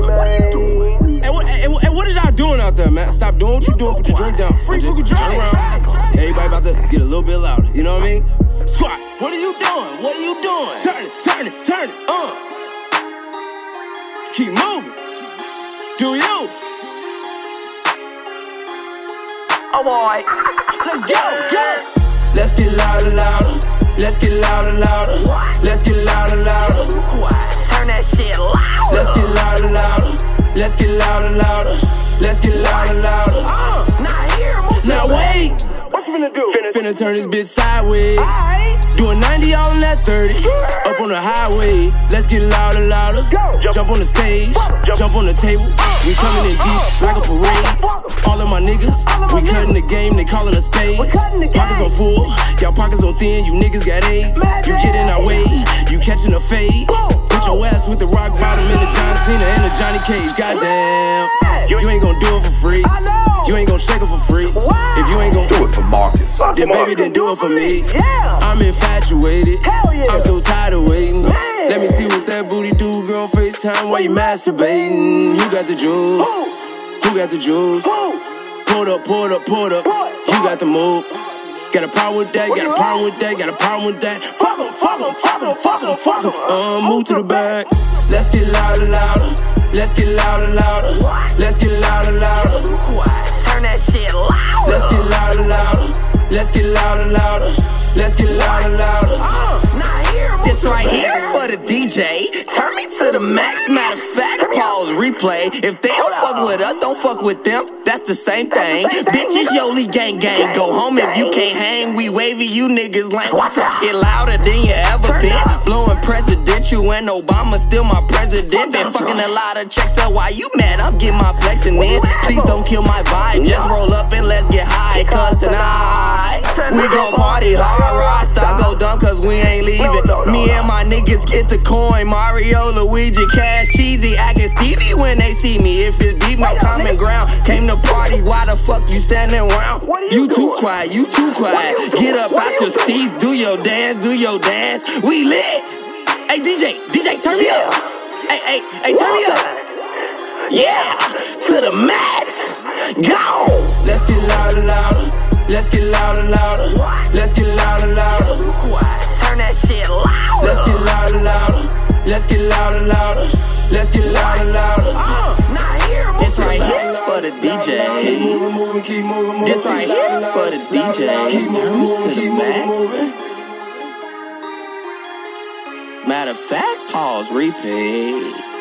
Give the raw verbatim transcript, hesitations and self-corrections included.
doing? What are you doing? Hey, what, hey, what, hey, what is y'all doing out there, man? Stop doing what you doing. Put your drink down. Free you can turn around. Everybody about to get a little bit louder. You know what I mean? Squat. What are you doing? What are you doing? Turn it, turn it, turn it. Uh. Keep moving. Do you? Oh boy. Let's go, go. Let's get louder, louder. Let's get louder, louder. Let's get louder, louder. Turn that shit louder. Let's get louder, louder. Let's get louder, louder. Let's get louder, louder. Uh, not here, move now wait. What you finna do? Finna, finna turn this bitch sideways. Right. Doing ninety all in that thirty. Yeah. Up on the highway. Let's get louder, louder. Go. Jump, Jump on the stage. Jump, Jump on the table. Uh, we coming in deep uh, like a parade. All of my niggas, of my we niggas. Cutting the game. They calling us spades. Pockets on full, y'all pockets on thin. You niggas got AIDS. Mad you get in our way. You catching a fade. Put your ass with the rock bottom in the John Cena and the Johnny Cage. Goddamn, you ain't gonna do it for free. You ain't gonna shake it for free. Wow. If you ain't gonna do it for Marcus, then baby, then do it for me. Yeah. I'm infatuated. Yeah. I'm so tired of waiting. Man. Let me see what that booty do, girl. FaceTime while you masturbating. You got the juice. Ooh. Who got the juice? Ooh. Pull up, pull up, pull up. You got the move. Got a problem with that, got a problem with that, got a problem with that. Fuck em, fuck em, fuck em, fuck em, fuck em. Uh, move to the back. Let's get louder, louder. Let's get louder, louder. Let's get louder, louder. Turn that shit louder. Let's get louder, louder. Let's get louder, louder. Let's get louder, louder. Uh, not here, move this right here for the D J. Turn me to the max. Matter of fact, pause, replay. If they don't fuck with us, don't fuck with them. That's the same thing. Bitches, Yolegang gang. Go home if you can't hang. We wavy, you niggas lame. Watch out. Get louder than you ever been. Blowing presidential and Obama still my president. Been fucking a lot of checks, so why you mad? I'm getting my flexing in. Please don't kill my vibe. Just roll up and let's get high. Cause tonight we gon' party hard. Rock star go dumb cause we ain't leaving. Me and my niggas get the coin. Mario, Luigi, Cash, Cheesy, acting Stevie when they see me. If it's beef, no common ground. Came to party, why the fuck you standing around? You too quiet, you too quiet. Get up out your seats, do your dance, do your dance. We lit. Hey D J, D J, turn me up. Hey, hey, hey, turn me up. Yeah, to the max. Go. Let's get louder, louder. Let's get louder, louder. Let's get louder, louder. Turn that shit louder. Let's get louder, louder. Let's get louder, louder. Let's get louder, louder. Uh, not here, move this right here for the D J. Keep moving, moving, keep moving, moving. This right here for the D J. Keep moving, moving, keep moving, moving. Matter of fact, pause, repeat.